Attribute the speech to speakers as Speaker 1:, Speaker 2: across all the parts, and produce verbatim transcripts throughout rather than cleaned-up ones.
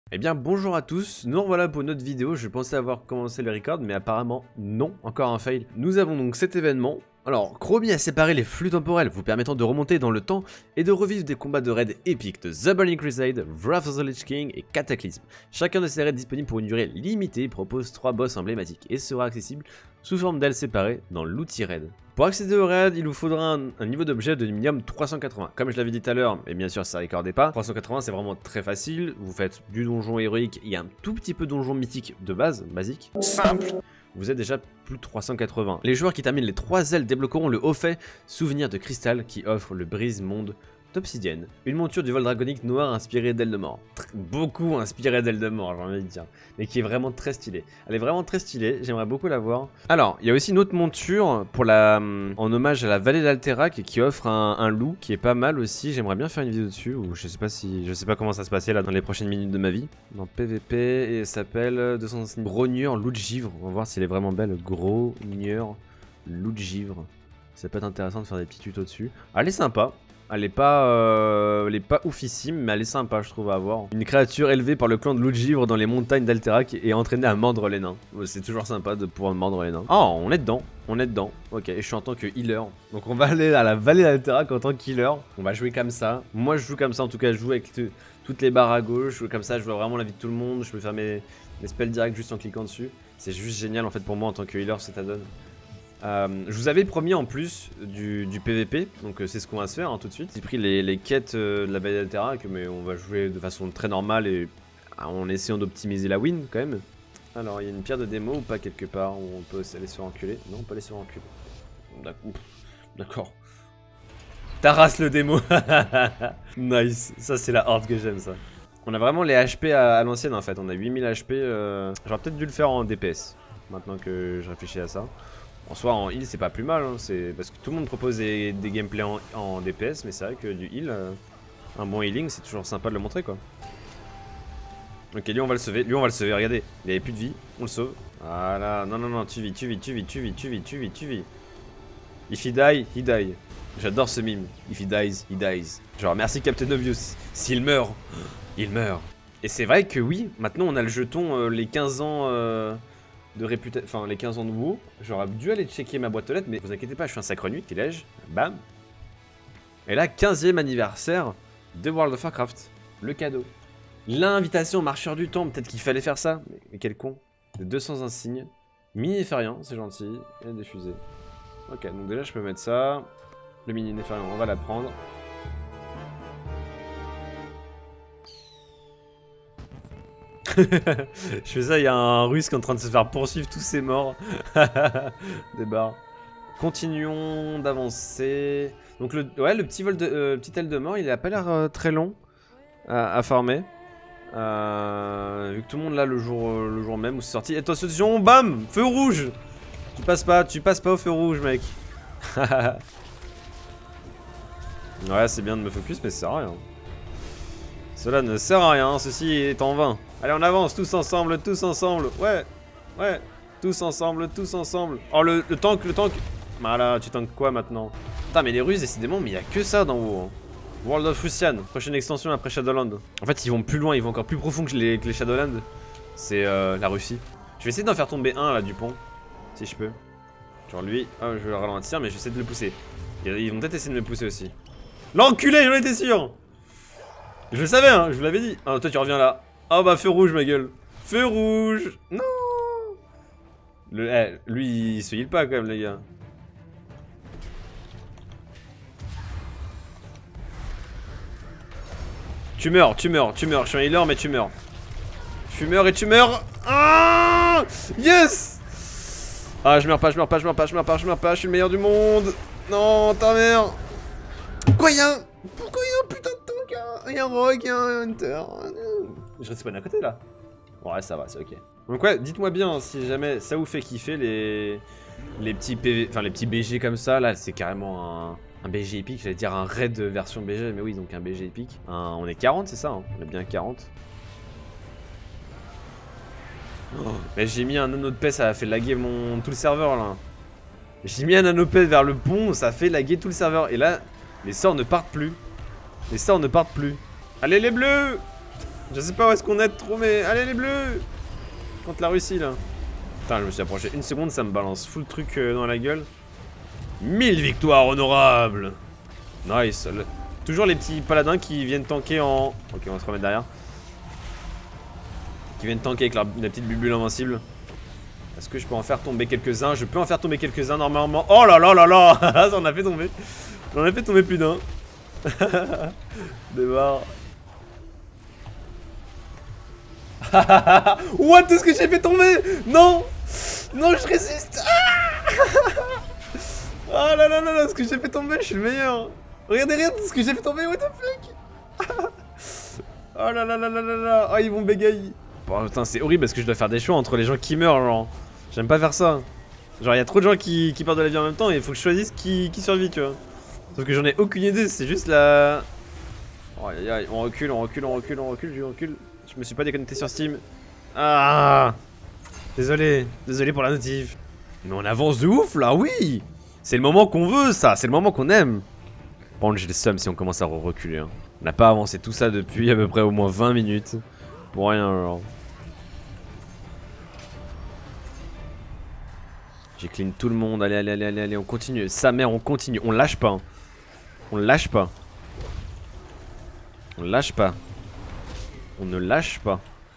Speaker 1: Eh bien bonjour à tous, nous revoilà pour une autre vidéo. Je pensais avoir commencé le record mais apparemment non, encore un fail. Nous avons donc cet événement. Alors, Chromie a séparé les flux temporels vous permettant de remonter dans le temps et de revivre des combats de raids épiques de The Burning Crusade, Wrath of the Lich King et Cataclysm. Chacun de ces raids disponibles pour une durée limitée propose trois boss emblématiques et sera accessible sous forme d'ailes séparées dans l'outil raid. Pour accéder au raid, il vous faudra un, un niveau d'objet de minimum trois cent quatre-vingts. Comme je l'avais dit tout à l'heure, et bien sûr ça ne recordait pas, trois cent quatre-vingts c'est vraiment très facile. Vous faites du donjon héroïque, il y a un tout petit peu donjon mythique de base, basique. Simple. Vous êtes déjà plus de trois cent quatre-vingts. Les joueurs qui terminent les trois ailes débloqueront le haut fait Souvenir de Cristal qui offre le brise-monde d'obsidienne. Une monture du vol draconique noir inspirée d'Eldemort. Beaucoup inspirée d'Eldemort, j'ai envie de dire. Mais qui est vraiment très stylée. Elle est vraiment très stylée, j'aimerais beaucoup la voir. Alors, il y a aussi une autre monture pour la, en hommage à la vallée d'Alterac qui offre un, un loup qui est pas mal aussi. J'aimerais bien faire une vidéo dessus, ou je sais pas si, je sais pas comment ça se passait là dans les prochaines minutes de ma vie. Dans P V P, et elle s'appelle deux cent soixante Grogneur, loup de givre. On va voir si elle est vraiment belle. Grogneur, loup de givre. Ça peut être intéressant de faire des petits tutos dessus. Elle est sympa. Elle est pas, euh, elle est pas oufissime, mais elle est sympa, je trouve, à avoir. Une créature élevée par le clan de loup de givre dans les montagnes d'Alterac et entraînée à mordre les nains. C'est toujours sympa de pouvoir mordre les nains. Oh, on est dedans, on est dedans. Ok, et je suis en tant que healer. Donc on va aller à la vallée d'Alterac en tant que healer. On va jouer comme ça. Moi, je joue comme ça, en tout cas, je joue avec toutes les barres à gauche. Je joue comme ça, je vois vraiment la vie de tout le monde. Je peux faire mes, mes spells directs juste en cliquant dessus. C'est juste génial, en fait, pour moi, en tant que healer, cet add-on. Euh, je vous avais promis en plus du, du P V P, donc euh, c'est ce qu'on va se faire hein, tout de suite. J'ai pris les, les quêtes euh, de la vallée d'Alterac, mais on va jouer de façon très normale et ah, en essayant d'optimiser la win quand même. Alors il y a une pierre de démo ou pas quelque part où on peut aller se faire enculer? Non, on peut aller se faire enculer. D'accord. T'arrases le démo. Nice, ça c'est la horde que j'aime ça. On a vraiment les H P à, à l'ancienne en fait, on a huit mille H P. Euh... J'aurais peut-être dû le faire en D P S, maintenant que je réfléchis à ça. En soi, en heal, c'est pas plus mal, hein. C'est parce que tout le monde propose des, des gameplays en, en D P S, mais c'est vrai que du heal, euh, un bon healing, c'est toujours sympa de le montrer, quoi. Ok, lui, on va le sauver. Lui, on va le sauver. Regardez, il avait plus de vie, on le sauve. Voilà, non, non, non, tu vis, tu vis, tu vis, tu vis, tu vis, tu vis, tu vis. If he die, he die. J'adore ce mime. If he dies, he dies. Genre, merci Captain Obvious. S'il meurt, il meurt. Et c'est vrai que oui, maintenant, on a le jeton euh, les quinze ans. Euh... de réputation, enfin les quinze ans de WoW, j'aurais dû aller checker ma boîte aux lettres, mais vous inquiétez pas, je suis un sacre nuit, quel âge? Bam. Et là, quinzième anniversaire de World of Warcraft, le cadeau. L'invitation marcheur du temps, peut-être qu'il fallait faire ça, mais quel con. De deux cents insignes, mini néfarian, c'est gentil, et des fusées. Ok, donc déjà je peux mettre ça, le mini néfarian, on va la prendre. Je fais ça, il y a un russe qui est en train de se faire poursuivre tous ses morts. Des barres. Continuons d'avancer. Donc le, ouais, le petit vol de, euh, petit aile de mort, il a pas l'air euh, très long à, à farmer. Euh, vu que tout le monde là le jour, euh, le jour même où c'est sorti. Attention, bam, feu rouge. Tu passes pas, tu passes pas au feu rouge, mec. Ouais, c'est bien de me focus, mais ça sert à rien. Cela ne sert à rien, ceci est en vain. Allez, on avance, tous ensemble, tous ensemble. Ouais, ouais, tous ensemble, tous ensemble. Oh, le, le tank, le tank. Voilà, tu tankes quoi maintenant? Putain, mais les Russes, décidément, mais il y a que ça dans WoW. Hein. World of Russian, prochaine extension après Shadowland. En fait, ils vont plus loin, ils vont encore plus profond que les, que les Shadowland. C'est euh, la Russie. Je vais essayer d'en faire tomber un là du pont, si je peux. Genre lui, oh, je vais le ralentir, mais je vais essayer de le pousser. Ils vont peut-être essayer de me pousser aussi. L'enculé, j'en étais sûr. Je le savais, hein, je vous l'avais dit. Ah, toi tu reviens là. Oh bah feu rouge ma gueule. Feu rouge. Non. Le, eh, lui il se heal pas quand même les gars. Tu meurs, tu meurs, tu meurs. Je suis un healer mais tu meurs. Tu meurs et tu meurs. Ah yes. Ah je meurs pas, je meurs pas, je meurs pas, je meurs pas, je meurs pas. Je suis le meilleur du monde. Non ta mère. Pourquoi y'a un... Pourquoi y'a un putain de tank? Y'a un rogue, y'a un hunter. Je respawn à côté là. Ouais ça va, c'est ok. Donc ouais, dites-moi bien si jamais ça vous fait kiffer les les petits P V, enfin les petits B G comme ça. Là c'est carrément un, un B G épique. J'allais dire un raid version B G, mais oui donc un B G épique. Un... On est quarante c'est ça, hein, on est bien quarante. Oh, mais j'ai mis un anneau de paix, ça a fait laguer mon tout le serveur là. J'ai mis un anneau de paix vers le pont, ça a fait laguer tout le serveur. Et là, les sorts ne partent plus. Les sorts ne partent plus. Allez les bleus. Je sais pas où est-ce qu'on est trop, mais allez les bleus. Contre la Russie là. Putain, je me suis approché une seconde, ça me balance full truc euh, dans la gueule. mille victoires honorables. Nice. Le... Toujours les petits paladins qui viennent tanker en... Ok, on va se remettre derrière. Qui viennent tanker avec la, la petite bulbule invincible. Est-ce que je peux en faire tomber quelques-uns? Je peux en faire tomber quelques-uns normalement. Oh là là là là. Ça en a fait tomber. J'en ai fait tomber plus d'un. Débarre. What? Tout ce que j'ai fait tomber? Non. Non, je résiste. Oh là là là là, ce que j'ai fait tomber, je suis le meilleur. Regardez, regardez ce que j'ai fait tomber, what the fuck. Oh là là là là là là. Oh, ils vont bégayer. Bon, putain, c'est horrible parce que je dois faire des choix entre les gens qui meurent, genre. J'aime pas faire ça. Genre, il y a trop de gens qui, qui perdent de la vie en même temps et il faut que je choisisse qui, qui survit, tu vois. Sauf que j'en ai aucune idée, c'est juste la... Oh, aïe, aïe, on recule, on recule, on recule, on recule, je recule. Je me suis pas déconnecté sur Steam. Ah. Désolé, désolé pour la notif. Mais on avance de ouf là, oui. C'est le moment qu'on veut, ça, c'est le moment qu'on aime. Par contre, j'ai le seum si on commence à re reculer. Hein. On n'a pas avancé tout ça depuis à peu près au moins vingt minutes. Pour rien, alors. J'ai clean tout le monde, allez, allez, allez, allez, allez, on continue. Sa mère, on continue, on lâche pas. Hein. On lâche pas. On lâche pas. On ne lâche pas.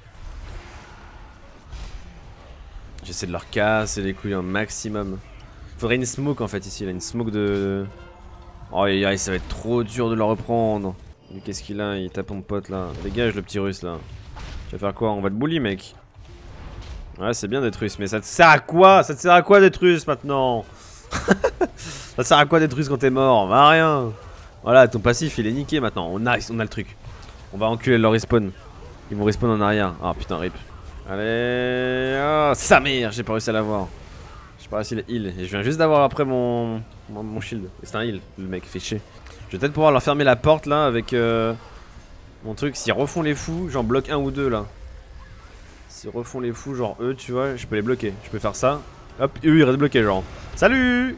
Speaker 1: J'essaie de leur casser les couilles un maximum. Faudrait une smoke en fait ici, là, une smoke de... Oh aïe aïe, ça va être trop dur de le reprendre. Qu'est-ce qu'il a? Il tape mon pote là. Dégage le petit russe là. Tu vas faire quoi? On va te bully mec. Ouais, c'est bien d'être russe, mais ça te sert à quoi? Ça te sert à quoi d'être russe maintenant? Ça te sert à quoi d'être russe quand t'es mort? Bah rien. Voilà, ton passif il est niqué maintenant. On a, on a le truc. On va enculer leur respawn. Ils vont respawn en arrière. Ah putain, rip. Allez. Oh, sa mère, j'ai pas réussi à l'avoir. J'ai pas réussi le heal. Et je viens juste d'avoir après mon, mon, mon shield. C'est un heal, le mec, fait chier. Je vais peut-être pouvoir leur fermer la porte là avec euh, mon truc. S'ils refont les fous, j'en bloque un ou deux là. S'ils refont les fous, genre eux, tu vois, je peux les bloquer. Je peux faire ça. Hop, eux ils restent bloqués, genre. Salut!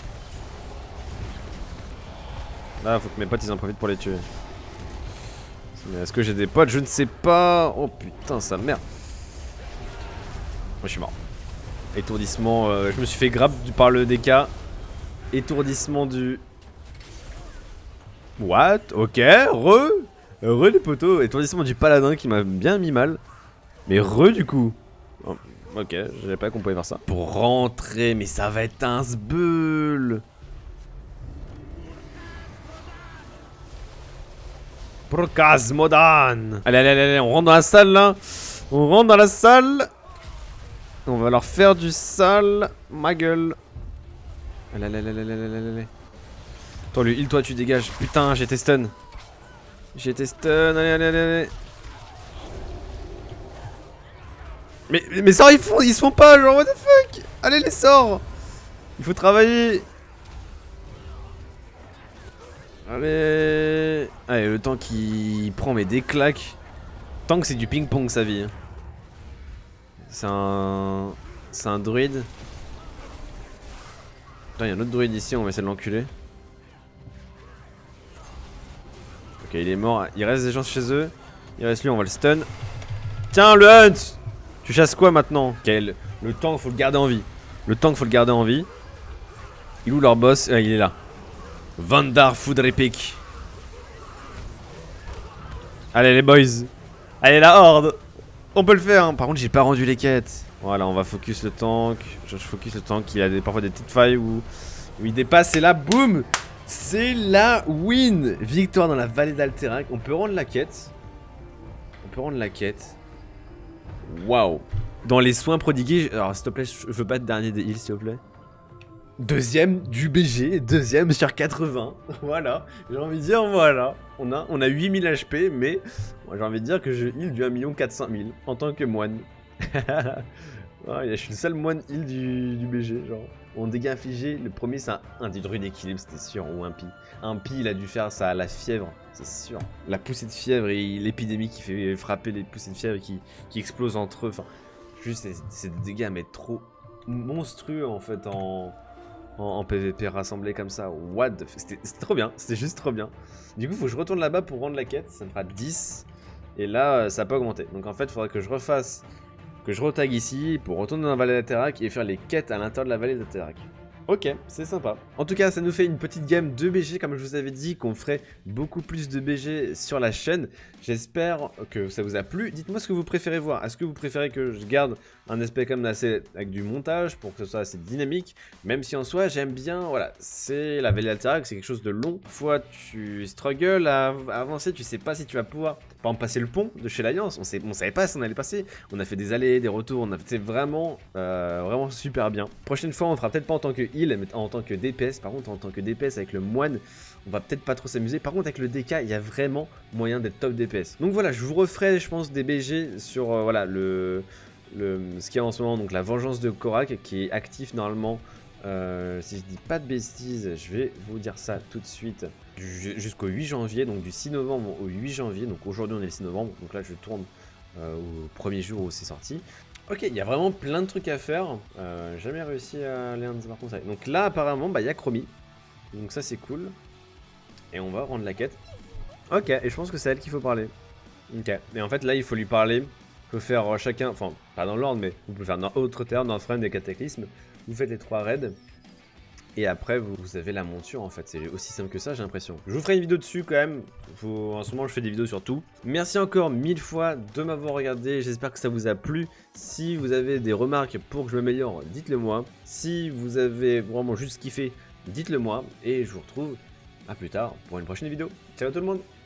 Speaker 1: Là, faut que mes potes ils en profitent pour les tuer. Mais est-ce que j'ai des potes? Je ne sais pas. Oh putain, sa mère. Moi je suis mort. Étourdissement, euh, je me suis fait grab par le D K. Étourdissement du... What? Ok, re Re les potos. Étourdissement du paladin qui m'a bien mis mal. Mais re du coup. Oh, ok, j'avais pas qu'on pouvait faire ça. Pour rentrer, mais ça va être un sbeul. Procasmodan. Allez, allez, allez, allez, on rentre dans la salle là. On rentre dans la salle. On va leur faire du sale. Ma gueule. Allez, allez, allez, allez, allez, allez. Toi, lui, il, toi, tu dégages. Putain, j'ai été stun. J'ai été stun. Allez, allez, allez, allez. Mais, mais ça, ils font, ils se font pas, genre, what the fuck. Allez, les sorts. Il faut travailler. Allez. Allez, le temps qu'il prend mais des claques. Tant que c'est du ping-pong sa vie. C'est un... C'est un druide. Putain, il y a un autre druide ici, on va essayer de l'enculer. Ok, il est mort. Il reste des gens chez eux. Il reste lui, on va le stun. Tiens, le hunt. Tu chasses quoi maintenant? Ok, le, le tank, faut le garder en vie. Le tank, faut le garder en vie. Il est où leur boss? Ah, il est là. Vandar Foudrepic. Allez les boys. Allez la horde. On peut le faire hein. Par contre j'ai pas rendu les quêtes. Voilà, on va focus le tank. Je focus le tank, il a des, parfois des petites failles où, où il dépasse et là boum. C'est la win. Victoire dans la vallée d'Alterac. On peut rendre la quête. On peut rendre la quête. Waouh. Dans les soins prodigués. Alors s'il te plaît, je veux pas être dernier des heals s'il te plaît. Deuxième du B G, deuxième sur quatre-vingts. Voilà, j'ai envie de dire voilà. On a, on a huit mille H P, mais j'ai envie de dire que je heal du un million quatre cent mille en tant que moine. Ouais, je suis le seul moine heal du, du B G, genre. On dégâts infligés, le premier c'est un, un des druides d'équilibre, c'était sûr, ou un pi. Un pi, il a dû faire ça à la fièvre, c'est sûr. La poussée de fièvre et l'épidémie qui fait frapper les poussées de fièvre qui, qui explosent entre eux. Enfin, juste, c'est des dégâts, mais trop monstrueux en fait en... En, en P V P rassemblé comme ça, what the fuck, c'était trop bien, c'était juste trop bien. Du coup faut que je retourne là-bas pour rendre la quête, ça me fera dix. Et là, ça n'a pas augmenté. Donc en fait, il faudrait que je refasse, que je retag ici pour retourner dans la vallée d'Atherak et faire les quêtes à l'intérieur de la vallée d'Atherak. Ok, c'est sympa. En tout cas, ça nous fait une petite gamme de B G, comme je vous avais dit, qu'on ferait beaucoup plus de B G sur la chaîne. J'espère que ça vous a plu. Dites-moi ce que vous préférez voir. Est-ce que vous préférez que je garde un aspect comme assez avec du montage pour que ce soit assez dynamique, même si en soi, j'aime bien, voilà, c'est la vallée d'Atherak, c'est quelque chose de long. Fois tu struggles à avancer, tu sais pas si tu vas pouvoir, par exemple, passer le pont de chez l'Alliance. On, sait, on savait pas si on allait passer. On a fait des allers, des retours, on a fait vraiment, euh, vraiment super bien. Prochaine fois, on fera peut-être pas en tant que heal, mais en tant que D P S. Par contre, en tant que D P S avec le moine, on va peut-être pas trop s'amuser. Par contre, avec le D K, il y a vraiment moyen d'être top D P S. Donc voilà, je vous referai, je pense, des B G sur euh, voilà le, le ce qu'il y a en ce moment, donc la vengeance de Korak, qui est actif normalement. Euh, si je dis pas de bêtises, je vais vous dire ça tout de suite. Jusqu'au huit janvier, donc du six novembre au huit janvier. Donc aujourd'hui, on est le six novembre. Donc là, je tourne euh, au premier jour où c'est sorti. Ok, il y a vraiment plein de trucs à faire. Euh, jamais réussi à aller un par contre. Donc là, apparemment, bah, il y a Chromie. Donc ça, c'est cool. Et on va rendre la quête. Ok, et je pense que c'est elle qu'il faut parler. Ok, et en fait, là, il faut lui parler. Il faut faire chacun, enfin, pas dans l'ordre, mais vous pouvez faire dans autre terre, dans Frame des Cataclysmes. Vous faites les trois raids. Et après, vous, vous avez la monture, en fait. C'est aussi simple que ça, j'ai l'impression. Je vous ferai une vidéo dessus, quand même. Faut... En ce moment, je fais des vidéos sur tout. Merci encore mille fois de m'avoir regardé. J'espère que ça vous a plu. Si vous avez des remarques pour que je m'améliore, dites-le moi. Si vous avez vraiment juste kiffé, dites-le moi. Et je vous retrouve à plus tard pour une prochaine vidéo. Ciao tout le monde!